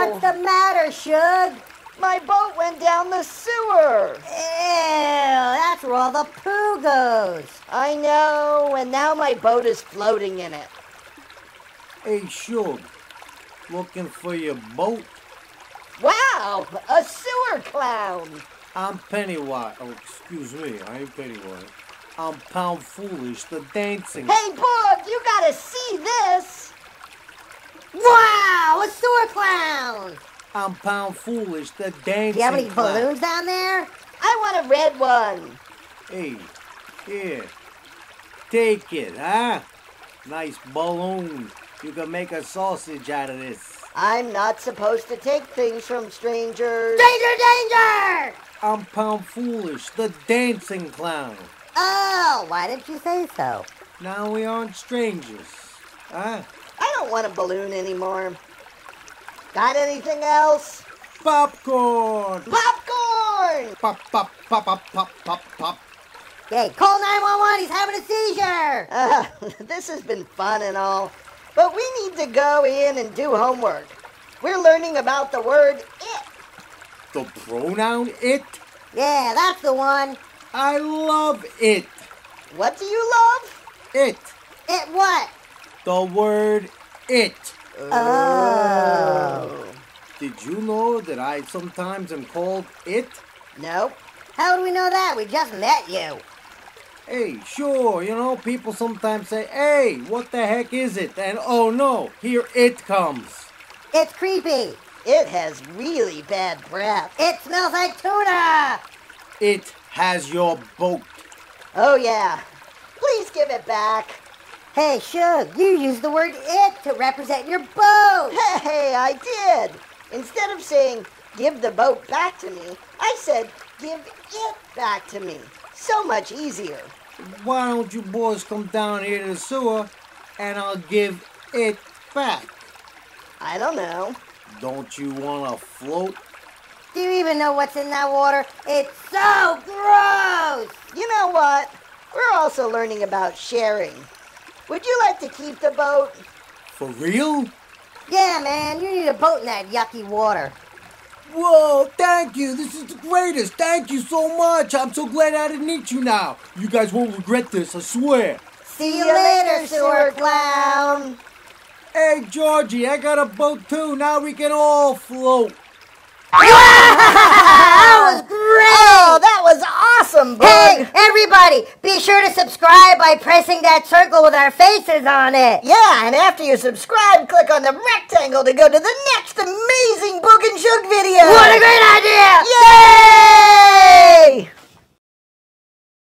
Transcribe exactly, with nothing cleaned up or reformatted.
What's the matter, Shoog? My boat went down the sewer. Ew, that's where all the poo goes. I know, and now my boat is floating in it. Hey, Shoog, looking for your boat? Wow, a sewer clown. I'm Pennywise. Oh, excuse me, I ain't Pennywise. I'm Poundfoolish, the dancing. Hey, Boog, you gotta see this. Wow, a sewer clown. I'm Poundfoolish, the dancing. Do you have any clown. balloons down there? I want a red one. Hey, here. Take it, huh? Nice balloon. You can make a sausage out of this. I'm not supposed to take things from strangers. Danger, danger! I'm Poundfoolish, the dancing clown. Oh, why didn't you say so? Now we aren't strangers, huh? I don't want a balloon anymore. Got anything else? Popcorn! Popcorn! Pop, pop, pop, pop, pop, pop, pop. Hey, call nine one one, he's having a seizure! Uh, this has been fun and all, but we need to go in and do homework. We're learning about the word it. The pronoun it? Yeah, that's the one. I love it. What do you love? It. It what? The word it. Oh. Did you know that I sometimes am called it? Nope. How do we know that? We just met you. Hey, sure, you know, people sometimes say, hey, what the heck is it? And oh no, here it comes. It's creepy. It has really bad breath. It smells like tuna. It has your boat. Oh yeah. Please give it back. Hey, Shoog, you used the word it to represent your boat. Hey, I did. Instead of saying, give the boat back to me, I said, give it back to me. So much easier. Why don't you boys come down here to the sewer and I'll give it back? I don't know. Don't you want to float? Do you even know what's in that water? It's so gross. You know what? We're also learning about sharing. Would you like to keep the boat? For real? Yeah, man, you need a boat in that yucky water. Whoa, thank you. This is the greatest. Thank you so much. I'm so glad I didn't eat you now. You guys won't regret this, I swear. See you later, sewer clown. Hey, Georgie, I got a boat too. Now we can all float. That was great! Oh, that was awesome, Boog! Hey, everybody, be sure to subscribe by pressing that circle with our faces on it. Yeah, and after you subscribe, click on the rectangle to go to the next amazing Boog